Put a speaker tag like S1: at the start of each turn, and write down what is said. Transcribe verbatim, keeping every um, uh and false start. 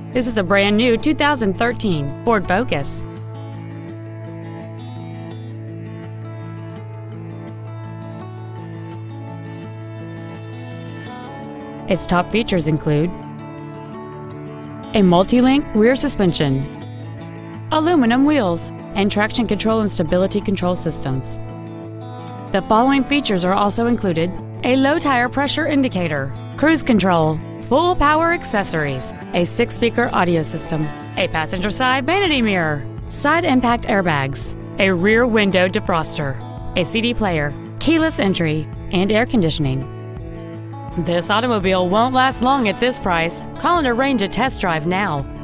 S1: This is a brand new two thousand thirteen Ford Focus. Its top features include a multi-link rear suspension, aluminum wheels, and traction control and stability control systems. The following features are also included: a low tire pressure indicator, cruise control, full power accessories, a six-speaker audio system, a passenger side vanity mirror, side impact airbags, a rear window defroster, a C D player, keyless entry, and air conditioning. This automobile won't last long at this price. Call and arrange a test drive now.